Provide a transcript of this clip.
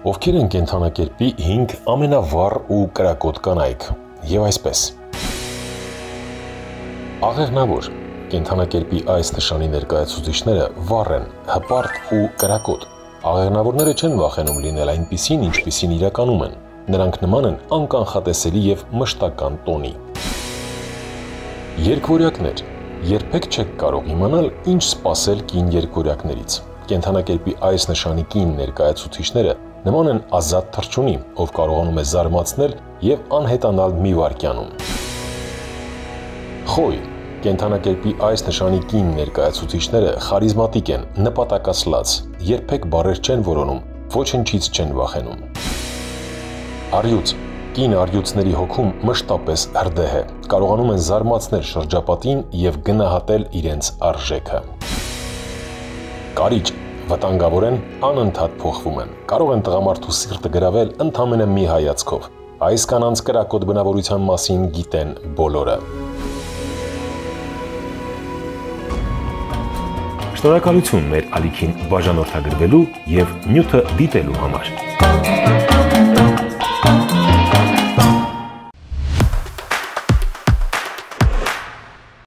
Ովքեր են կենդանակերպի 5 ամենավառ ու կրակոտ կանայք, եւ այսպես։ Աղեղնավոր կենդանակերպի այս նշանի ներկայացուցիչները վառ են, հպարտ ու կրակոտ։ Աղեղնավորները չեն վախենում լինել այնպիսին, ինչպիսին իրականում են։ Նրանք նման են անկանխատեսելի եւ մշտական տոնի։ Երկվորյակներ, երբեք չեք կարող իմանալ, ինչ սպասել կին երկվորյակներից։ Կենդանակերպի այս նշանի կին ներկայացուցիչները նման են ազատ թռչունի, ով կարողանում է զարմացնել եւ անհետանալ մի վայրկյանում։ Խոյ կենդանակերպի այս նշանի կին ներկայացուցիչները խարիզմատիկ են, նպատակասլաց, երբեք բառեր չեն որոնում, ոչնչից չեն վախենում։ Առյուծ կին առյուծների հոգում մշտապես հրդեհ է, կարողանում են զարմացնել շրջապատին եւ գնահատել իրենց արժեքը։ Կարիճ վտանգավոր են, անընդհատ փոխվում են, կարող են տղամարդու սիրտը գրավել ընդամենը մի հայացքով։ Այս կանանց կրակոտ բնավորության մասին գիտեն բոլորը։ Շնորհակալություն մեր ալիքին բաժանորդագրվելու եւ նյութը դիտելու համար։